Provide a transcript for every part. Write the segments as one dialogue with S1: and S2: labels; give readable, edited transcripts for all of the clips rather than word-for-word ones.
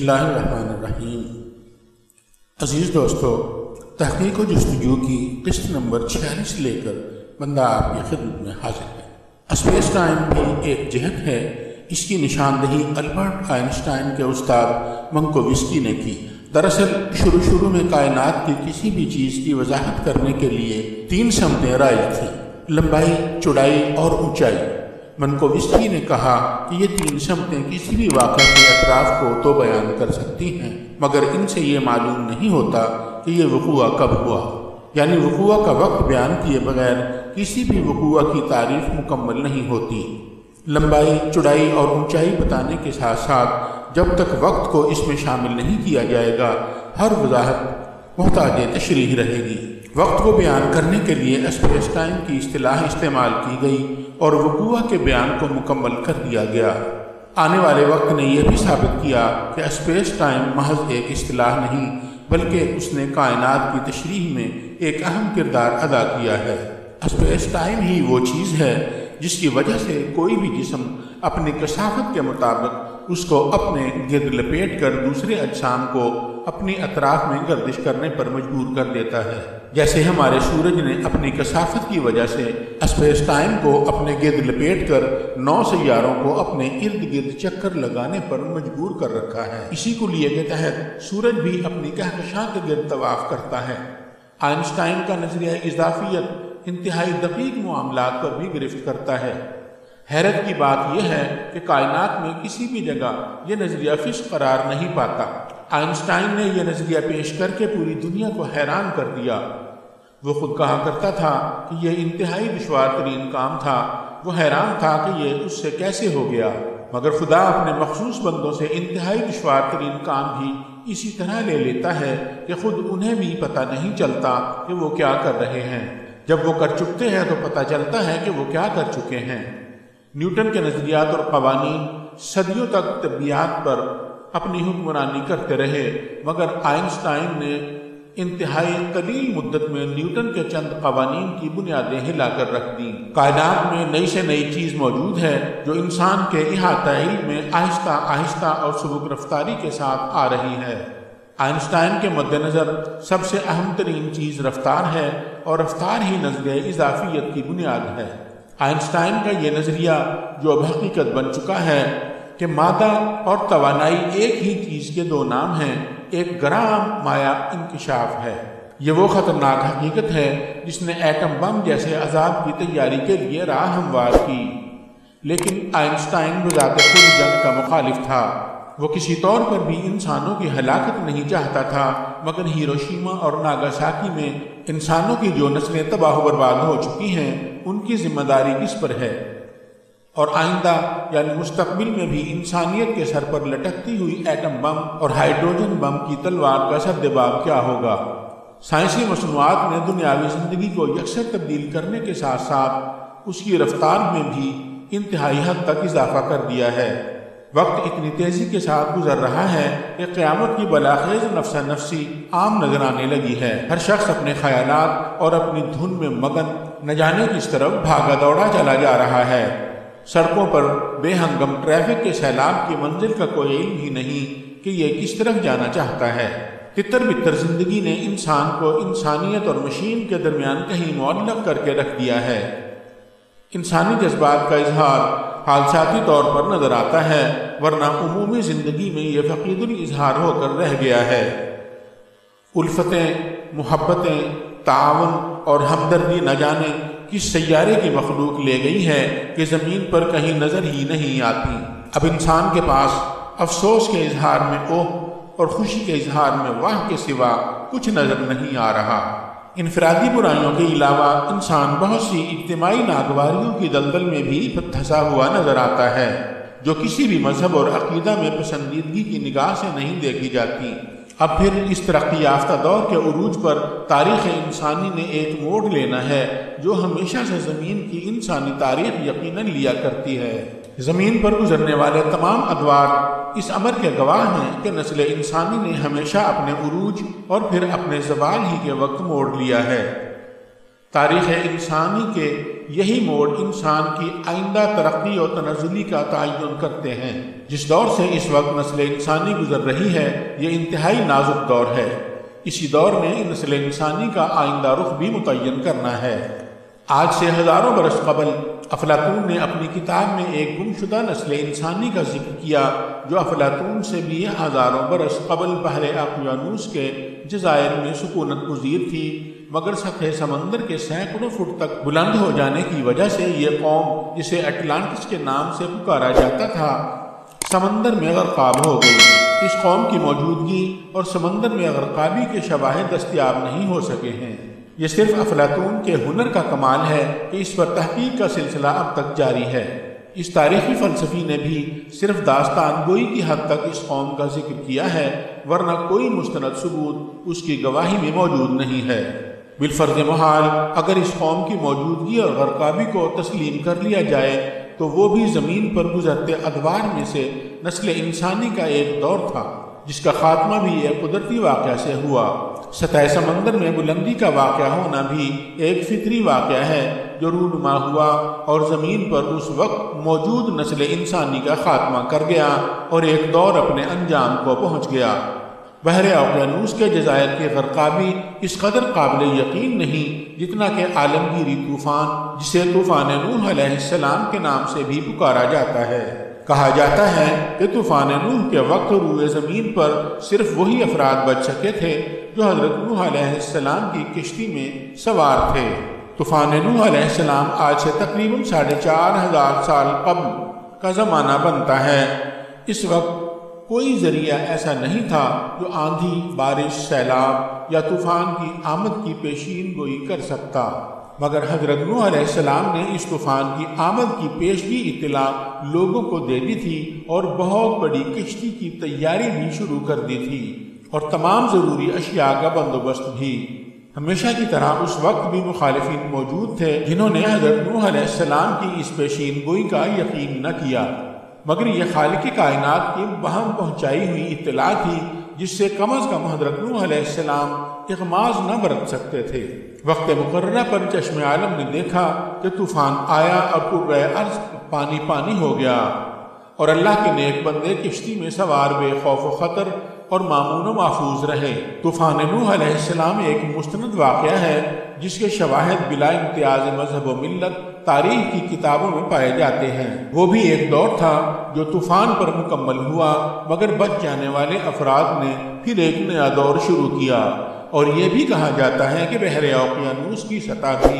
S1: اللہ الرحمن الرحیم۔ عزیز دوستو، تحقیق و جستجو کی قسط نمبر 46 لے کر بندہ آپ کی خدمت میں حاضر ہے۔ اسپیس ٹائم بھی ایک جہت ہے۔ اس کی نشاندہی البرٹ آئنسٹائن کے استاد منکووسکی نے کی۔ دراصل شروع میں کائنات کی کسی بھی چیز کی وضاحت کرنے کے لیے 3 سمتیں رائج تھیں: لمبائی، چوڑائی اور اونچائی۔ منکووسکی نے کہا کہ یہ 3 سمتیں کسی بھی واقعہ کے اطراف کو تو بیان کر سکتی ہیں، مگر ان سے یہ معلوم نہیں ہوتا کہ یہ وقوع کب ہوا، یعنی وقوع کا وقت بیان کیے بغیر کسی بھی وقوع کی تعریف مکمل نہیں ہوتی۔ لمبائی، چوڑائی اور اونچائی بتانے کے ساتھ ساتھ جب تک وقت کو اس میں شامل نہیں کیا جائے گا، ہر وضاحت محتاج تشریح رہے گی۔ وقت کو بیان کرنے کے لیے اسپیس ٹائم کی اصطلاح استعمال کی گئی اور وقوع کے بیان کو مکمل کر دیا گیا۔ آنے والے وقت نے یہ بھی ثابت کیا کہ اسپیس ٹائم محض ایک اصطلاح نہیں، بلکہ اس نے کائنات کی تشریح میں ایک اہم کردار ادا کیا ہے۔ اسپیس ٹائم ہی وہ چیز ہے جس کی وجہ سے کوئی بھی جسم اپنی کثافت کے مطابق اس کو اپنے گرد لپیٹ کر دوسرے اجسام کو اپنی اطراف میں گردش کرنے پر مجبور کر دیتا ہے۔ جیسے ہمارے سورج نے اپنی کثافت کی وجہ سے اسپیس ٹائم کو اپنے گرد لپیٹ کر 9 سیاروں کو اپنے ارد گرد چکر لگانے پر مجبور کر رکھا ہے۔ اسی کلیے کے تحت سورج بھی اپنی کہکشاں کے گرد طواف کرتا ہے۔ آئنسٹائن کا نظریہ اضافیت انتہائی دقیق معاملات پر بھی گرفت کرتا ہے۔ حیرت کی بات یہ ہے کہ کائنات میں کسی بھی جگہ یہ نظریہ فسق قرار نہیں پاتا۔ آئنسٹائن نے یہ نظریہ پیش کر کے پوری دنیا کو حیران کر دیا۔ وہ خود کہا کرتا تھا کہ یہ انتہائی دشوار ترین کام تھا۔ وہ حیران تھا کہ یہ اس سے کیسے ہو گیا، مگر خدا اپنے مخصوص بندوں سے انتہائی دشوار ترین کام بھی اسی طرح لے لیتا ہے کہ خود انہیں بھی پتہ نہیں چلتا کہ وہ کیا کر رہے ہیں۔ جب وہ کر چکتے ہیں تو پتہ چلتا ہے کہ وہ کیا کر چکے ہیں۔ نیوٹن کے نظریات اور قوانین صدیوں تک طبیعیات پر اپنی حکمرانی کرتے رہے، مگر آئنسٹائن نے انتہائی قلیل مدت میں نیوٹن کے چند قوانین کی بنیادیں ہلا کر رکھ دیں۔ کائنات میں نئی سے نئی چیز موجود ہے جو انسان کے احاطہ علم میں آہستہ آہستہ اور سبک رفتاری کے ساتھ آ رہی ہے۔ آئنسٹائن کے مد نظر سب سے اہم ترین چیز رفتار ہے، اور رفتار ہی نظریہ اضافیت کی بنیاد ہے۔ آئنسٹائن کا یہ نظریہ جو اب حقیقت بن چکا ہے کہ مادہ اور توانائی ایک ہی چیز کے 2 نام ہیں، ایک گرام مایہ انکشاف ہے۔ یہ وہ خطرناک حقیقت ہے جس نے ایٹم بم جیسے عذاب کی تیاری کے لیے راہ ہموار کی۔ لیکن آئنسٹائن بذات خود جنگ کا مخالف تھا۔ وہ کسی طور پر بھی انسانوں کی ہلاکت نہیں چاہتا تھا، مگر ہیروشیما اور ناگاساکی میں انسانوں کی جو نسلیں تباہ و برباد ہو چکی ہیں، ان کی ذمہ داری کس پر ہے، اور آئندہ یعنی مستقبل میں بھی انسانیت کے سر پر لٹکتی ہوئی ایٹم بم اور ہائیڈروجن بم کی تلوار کا سدباب کیا ہوگا۔ سائنسی مصنوعات نے دنیاوی زندگی کو یکسر تبدیل کرنے کے ساتھ ساتھ اس کی رفتار میں بھی انتہائی حد تک اضافہ کر دیا ہے۔ وقت اتنی تیزی کے ساتھ گزر رہا ہے کہ قیامت کی بلاخیز نفسا نفسی عام نظر آنے لگی ہے۔ ہر شخص اپنے خیالات اور اپنی دھن میں مگن نہ جانے کس طرف بھاگا دوڑا چلا جا رہا ہے۔ سڑکوں پر بے ہنگم ٹریفک کے سیلاب کی منزل کا کوئی علم ہی نہیں کہ یہ کس طرف جانا چاہتا ہے۔ تتر بتر زندگی نے انسان کو انسانیت اور مشین کے درمیان کہیں معلق کر کے رکھ دیا ہے۔ انسانی جذبات کا اظہار حادثاتی طور پر نظر آتا ہے، ورنہ عمومی زندگی میں یہ فقید الاظہار ہو کر رہ گیا ہے۔ الفتیں، محبتیں، تعاون اور ہمدردی نہ جانے کس سیارے کی مخلوق لے گئی ہے کہ زمین پر کہیں نظر ہی نہیں آتی۔ اب انسان کے پاس افسوس کے اظہار میں اوہ اور خوشی کے اظہار میں واہ کے سوا کچھ نظر نہیں آ رہا۔ انفرادی برائیوں کے علاوہ انسان بہت سی اجتماعی ناگواریوں کی دلدل میں بھی پھنسا ہوا نظر آتا ہے، جو کسی بھی مذہب اور عقیدہ میں پسندیدگی کی نگاہ سے نہیں دیکھی جاتی۔ اب پھر اس ترقی یافتہ دور کے عروج پر تاریخ انسانی نے ایک موڑ لینا ہے جو ہمیشہ سے زمین کی انسانی تاریخ یقیناً لیا کرتی ہے۔ زمین پر گزرنے والے تمام ادوار اس امر کے گواہ ہیں کہ نسل انسانی نے ہمیشہ اپنے عروج اور پھر اپنے زوال ہی کے وقت موڑ لیا ہے۔ تاریخ انسانی کے یہی موڑ انسان کی آئندہ ترقی اور تنزلی کا تعین کرتے ہیں۔ جس دور سے اس وقت نسل انسانی گزر رہی ہے یہ انتہائی نازک دور ہے۔ اسی دور میں نسل انسانی کا آئندہ رخ بھی متعین کرنا ہے۔ آج سے ہزاروں برس قبل افلاطون نے اپنی کتاب میں ایک گمشدہ نسل انسانی کا ذکر کیا جو افلاطون سے بھی ہزاروں برس قبل بحر اقیانوس کے جزائر میں سکونت گزیر تھی، مگر سطح سمندر کے سینکڑوں فٹ تک بلند ہو جانے کی وجہ سے یہ قوم، جسے اٹلانٹس کے نام سے پکارا جاتا تھا، سمندر میں غرقاب ہو گئی۔ اس قوم کی موجودگی اور سمندر میں غرقابی کے شواہد دستیاب نہیں ہو سکے ہیں۔ یہ صرف افلاطون کے ہنر کا کمال ہے کہ اس پر تحقیق کا سلسلہ اب تک جاری ہے۔ اس تاریخی فلسفی نے بھی صرف داستان گوئی کی حد تک اس قوم کا ذکر کیا ہے، ورنہ کوئی مستند ثبوت اس کی گواہی میں موجود نہیں ہے۔ بالفرض محال اگر اس قوم کی موجودگی اور غرقابی کو تسلیم کر لیا جائے تو وہ بھی زمین پر گزرتے ادوار میں سے نسل انسانی کا ایک دور تھا، جس کا خاتمہ بھی ایک قدرتی واقعہ سے ہوا۔ سطح سمندر میں بلندی کا واقعہ ہونا بھی ایک فطری واقعہ ہے جو رونما ہوا اور زمین پر اس وقت موجود نسل انسانی کا خاتمہ کر گیا اور ایک دور اپنے انجام کو پہنچ گیا۔ بحر اقیانوس کے جزائر کی غرقابی اس قدر قابل یقین نہیں جتنا کہ عالمگیری طوفان، جسے طوفان نوح علیہ السلام کے نام سے بھی پکارا جاتا ہے۔ کہا جاتا ہے کہ طوفان نوح کے وقت روئے زمین پر صرف وہی افراد بچ سکے تھے جو حضرت نوح علیہ السلام کی کشتی میں سوار تھے۔ طوفان نوح علیہ السلام آج سے تقریباً 4500 سال قبل کا زمانہ بنتا ہے۔ اس وقت کوئی ذریعہ ایسا نہیں تھا جو آندھی، بارش، سیلاب یا طوفان کی آمد کی پیشین گوئی کر سکتا، مگر حضرت نوح علیہ السلام نے اس طوفان کی آمد کی پیشگی اطلاع لوگوں کو دے دی تھی اور بہت بڑی کشتی کی تیاری بھی شروع کر دی تھی اور تمام ضروری اشیاء کا بندوبست بھی۔ ہمیشہ کی طرح اس وقت بھی مخالفین موجود تھے جنہوں نے حضرت نوح علیہ السلام کی اس پیشین گوئی کا یقین نہ کیا، مگر یہ خالق کائنات کی وہم پہنچائی ہوئی اطلاع تھی جس سے کم از کم حضرت نوح علیہ السلام اغماض نہ برت سکتے تھے۔ وقت مقررہ پر چشم عالم نے دیکھا کہ طوفان آیا اور کرۂ ارض پانی پانی ہو گیا اور اللہ کے نیک بندے کشتی میں سوار بے خوف و خطر اور مامون و محفوظ رہے۔ طوفان نوح علیہ السلام ایک مستند واقعہ ہے جس کے شواہد بلا امتیاز مذہب و ملت تاریخ کی کتابوں میں پائے جاتے ہیں۔ وہ بھی ایک دور تھا جو طوفان پر مکمل ہوا، مگر بچ جانے والے افراد نے پھر ایک نیا دور شروع کیا، اور یہ بھی کہا جاتا ہے کہ بحر اقیانوس کی سطح بھی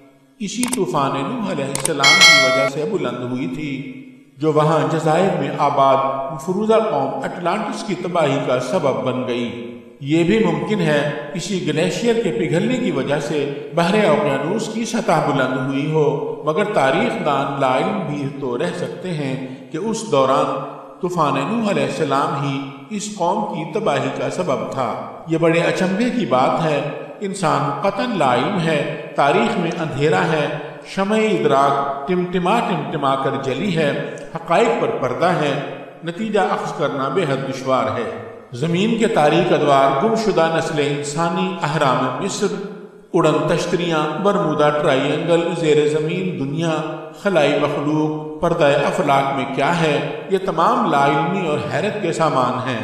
S1: اسی طوفان نوح علیہ السلام کی وجہ سے بلند ہوئی تھی، جو وہاں جزائر میں آباد مفروضہ قوم اٹلانٹس کی تباہی کا سبب بن گئی۔ یہ بھی ممکن ہے کسی گلیشیئر کے پگھلنے کی وجہ سے بحر اقیانوس کی سطح بلند ہوئی ہو، مگر تاریخ دان لا علم بھی تو رہ سکتے ہیں کہ اس دوران طوفان نوح علیہ السلام ہی اس قوم کی تباہی کا سبب تھا۔ یہ بڑے اچنبھے کی بات ہے، انسان قطعاً لا علم ہے، تاریخ میں اندھیرا ہے، شمع ادراک ٹمٹما کر جلی ہے، حقائق پر پردہ ہے، نتیجہ اخذ کرنا بے حد دشوار ہے۔ زمین کے تاریک ادوار، گم شدہ نسل انسانی، اہرام مصر، اڑن تشتریاں، برمودا ٹرائی اینگل، زیر زمین دنیا، خلائی مخلوق، پردہ افلاک میں کیا ہے، یہ تمام لا علمی اور حیرت کے سامان ہیں۔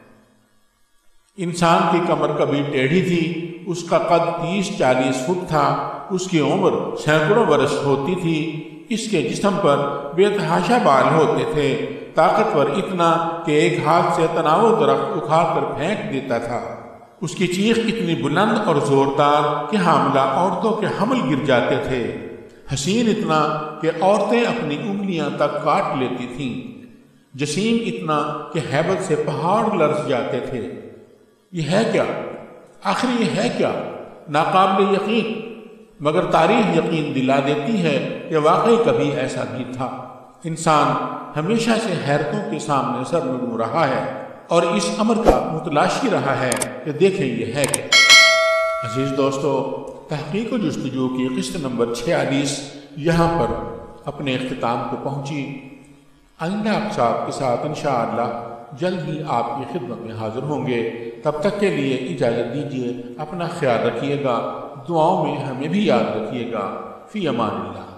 S1: انسان کی کمر کبھی ٹیڑھی تھی، اس کا قد 30-40 فٹ تھا، اس کی عمر سینکڑوں برس ہوتی تھی، اس کے جسم پر بے تحاشا بال ہوتے تھے، طاقتور اتنا کہ ایک ہاتھ سے تناؤ درخت اکھاڑ کر پھینک دیتا تھا، اس کی چیخ اتنی بلند اور زوردار کہ حاملہ عورتوں کے حمل گر جاتے تھے، حسین اتنا کہ عورتیں اپنی انگلیاں تک کاٹ لیتی تھیں، جسیم اتنا کہ ہیبت سے پہاڑ لرز جاتے تھے۔ یہ ہے کیا؟ آخر یہ ہے کیا؟ ناقابل یقین، مگر تاریخ یقین دلا دیتی ہے کہ واقعی کبھی ایسا بھی تھا۔ انسان ہمیشہ سے حیرتوں کے سامنے سر نگو رہا ہے اور اس امر کا متلاشی رہا ہے کہ دیکھیں یہ ہے کیا۔ عزیز دوستو، تحقیق و جستجو کی قسط نمبر 46 یہاں پر اپنے اختتام کو پہنچی۔ آئندہ اقساط کے ساتھ انشاءاللہ جلد ہی آپ کی خدمت میں حاضر ہوں گے۔ تب تک کے لیے اجازت دیجیے، اپنا خیال رکھیے گا، دعاؤں میں ہمیں بھی یاد رکھیے گا۔ فی امان اللہ۔